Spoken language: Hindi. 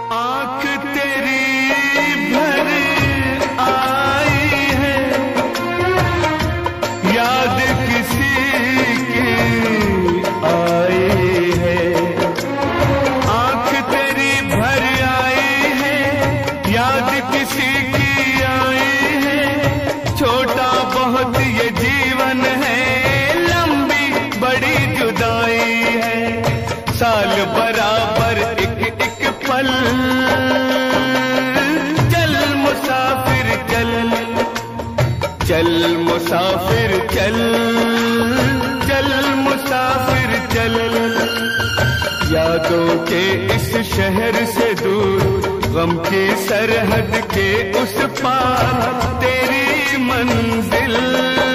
आँख तेरी भर आई है, याद किसी की आई है। आँख तेरी भर आई है, याद किसी की आई है। छोटा बहुत ये जीवन है, लंबी बड़ी जुदाई है। साल बराबर एक एक पल, चल मुसाफिर चल, चल मुसाफिर चल, चल मुसाफिर चल। यादों के इस शहर से दूर, गम की सरहद के उस पार तेरी मंजिल।